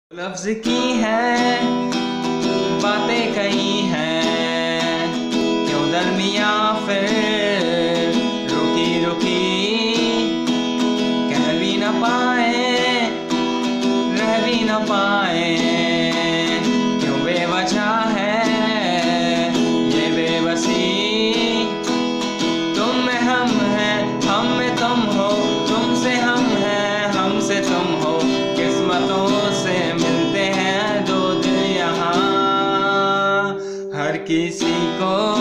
लफ्ज की है बातें कही हैं, क्यों दरमिया फिर रुकी रुकी, कह भी न पाए रह भी न पाए, क्यों बेवजह है ये बेबसी। तुम में हम हैं, हम में तुम हो, तुमसे हम हैं, हमसे तुम हो, किस्मतों से मिलते हैं दो दिल यहाँ, हर किसी को